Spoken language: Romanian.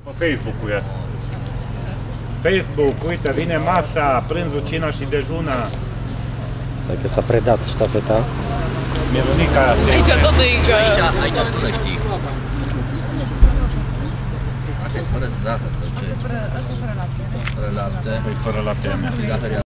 Facebook-ul e. Facebook, uite, vine masa, prânzul, cina și dejuna. Stai că s-a predat ștafeta. Mironica. Aici tot e... Aici până știi. Asta e fără zahăr sau ce? Asta fără lapte. Fără lapte. Fără lapte a mea.